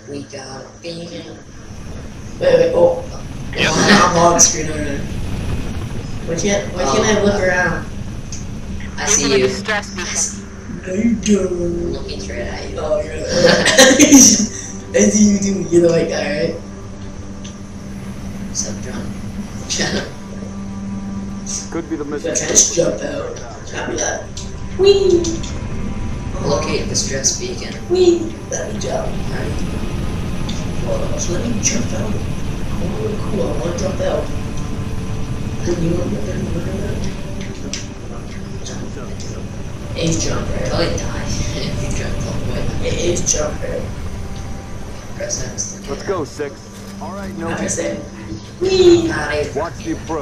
We got a beacon. Wait, oh. I'm on screen already. Why can't I look around? I see you. No, you don't. I'm looking straight at you. Oh, you're I see you too. You're the white guy, right? So drunk. Could be the I missing. just jump out. Copy that. Whee! Locate the stress beacon. Whee! Let me jump. Well, so let me jump out. Oh, cool. I want to jump out. Then you want to A's jump, right? Probably die if you jump all the way. A's jump, right? Press X. Let's go, 6. Alright, no. I say. Whee! Watch the approach.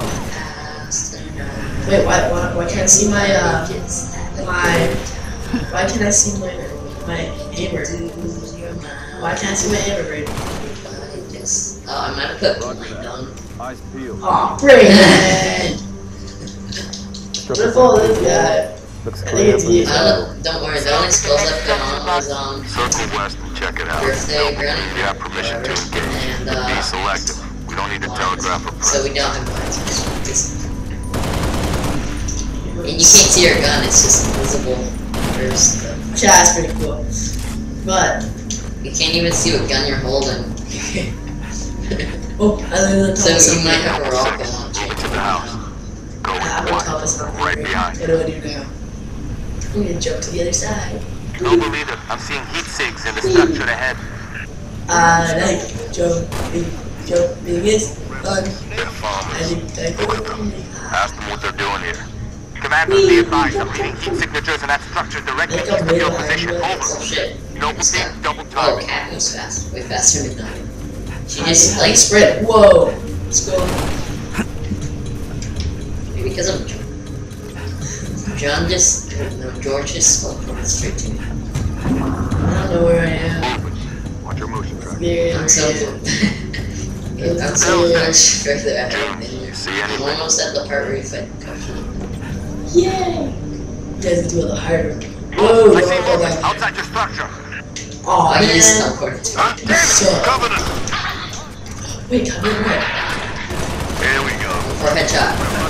Wait, why can't I see my, why can't I see my aimer? Why can't I see my aimer, Brae? Oh, I might have put blind on. Eyes peeled. Aw, Brae! What if all this guy? Looks I think it's clear. Don't worry, the only skills I've been on was Circle west and check it out. birthday grunt. You have permission to engage. And Be selective. We don't need to telegraph or so we press. don't have blinds. And you can't see your gun, it's just invisible first. Yeah, that's pretty cool. But, You can't even see what gun you're holding. oh, I live on top So of you something. might have a rocket launcher. Move it to the house. Go I'm with on top of one. something. Right behind. What do I do now? I'm gonna jump to the other side. Don't believe it. I'm seeing heat sinks in the structure ahead. Like, jump, biggest, They're I farmers. think, Look at them. Ask them what they're doing here. Commander, be advised. I'm reading heat signatures in that structure directly Like east of your a position. Oh Over. shit. Noble team, double Oh, target. cat moves fast. Way faster than I. She I just like like sprint. Whoa, let's go. maybe because I'm John just no George just teleported straight to me. I don't know where I am. Watch your motion track. There, I'm so I'm so much further ahead than you. See I'm anything? almost at the part where you fight Cocky. yay! You guys do the harder. Whoa, I see hold movement on. outside your structure. Oh, Oh, you just man. teleported to Ah, me. damn it! So- Covenant! Wait, come in where? Here we go. For a headshot.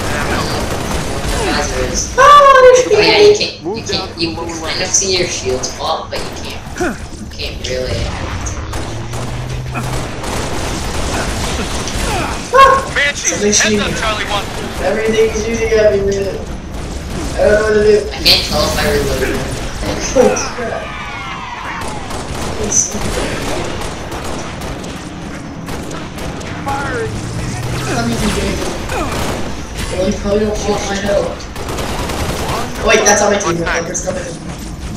Hazards. Oh, Oh there's yeah, you kind of see your shields pop, but you can't really. Banshees, heads up, Charlie 1. Everything's shooting at me, man. I don't know what to do. I can't tell if I reloaded. Holy crap. How did you get it? Well, you probably don't want my help. Wait, that's on my team. That's not my team.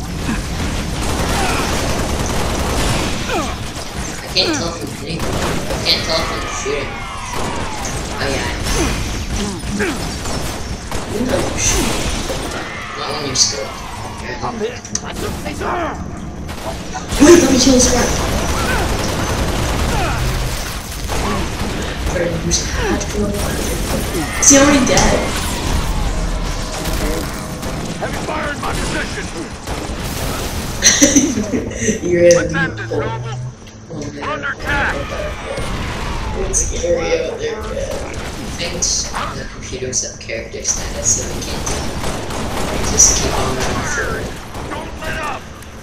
I can't tell if I'm hitting. I can't tell if I'm shooting. Oh yeah. You know you shoot. Not when you're skilled. Wait, let me kill this guy. Is he already dead? Heavy fire in my position. You're in. Attend this, Noble. We're under attack. It's scary out there, man. I think the computers have character status, so we can't tell. They just keep on running forward. Don't let up.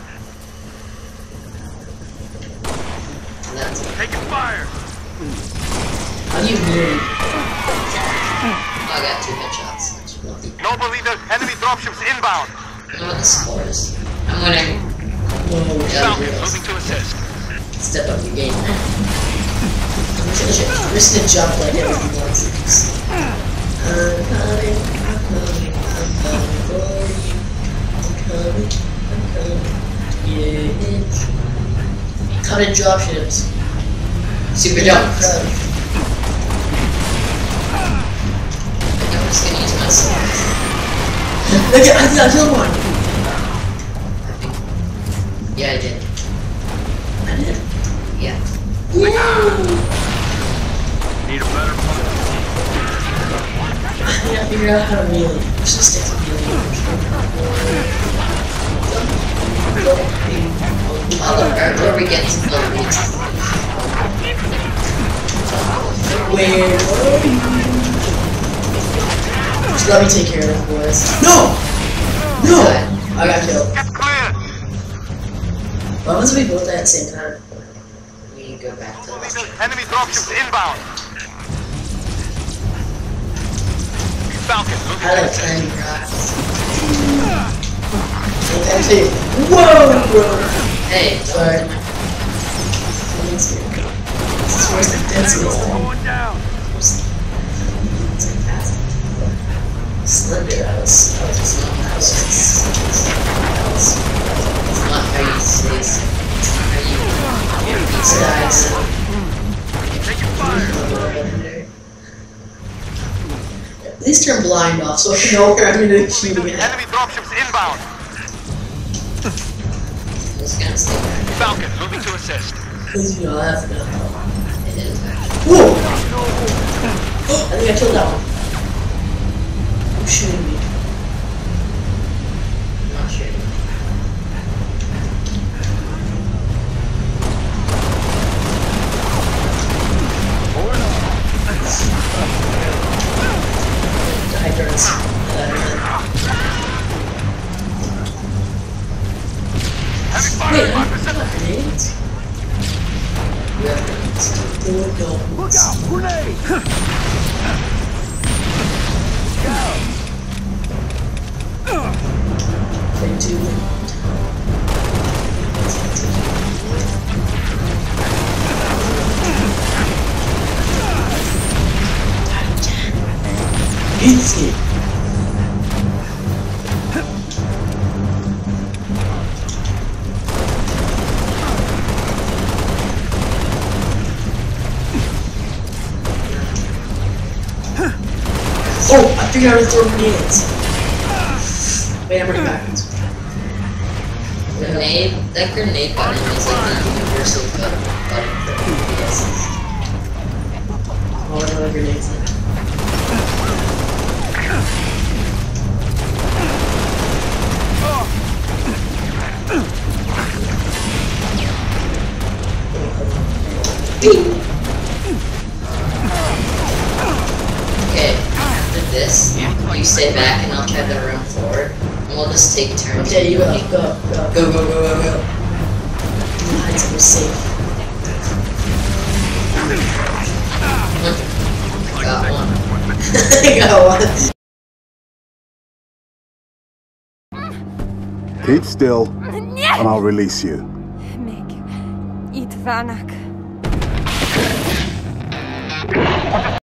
And that's it. Taking fire. How do you move? Oh, I got 2 headshots. That's lucky. Noble leader, enemy dropships inbound. I know what the score is. I'm winning. Whoa. Yeah, Falcons moving to assist. step up your game. I'm just gonna jump like everything else. I'm coming for you. I'm coming. Yeah. Cut in dropships. Super jump. Crouch. I'm just gonna use my sword. Look at, I killed one. Yeah, I did. I did. Yeah. Need a better plan. I gotta figure out how to melee. I'm just gonna stick to melee. Right where we get to the leads. Where are you? Just let me take care of them, boys. No! No! I got killed. Get clear! What happens if we both die at the same time? We go back to the Enemy dropships inbound. Falcon, moving I to like assist. tiny rocks. Actually, whoa, bro! Hey, Sorry. This is where's the densest thing. Going down. Slender, that was it's not how you say it's not how you guys. Taking fire. Please turn blind off so I know where I'm gonna shoot again. Enemy dropships inbound. just gonna stay back. Falcon, moving to assist. Please, you know, that's gonna help. It is actually. Whoa! I think I killed that one. Who's shooting me? I'm not sure. Die turns. Heavy fire Wait, on I have Pacific. grenades? You have grenades. No. Look out! Grenade! Play two. Easy. Oh, I figured out how to throw grenades. Wait, I'm running backwards. That grenade button is like the universal button for PSs. Oh, another grenades then. Okay, after this, you stay back and I'll try to run forward. And we'll just take turns. Okay, you go, go. Go, go, go, go, go. Hide somewhere safe. Got one. I got one. Keep still, and I'll release you. Meg, Itvanak.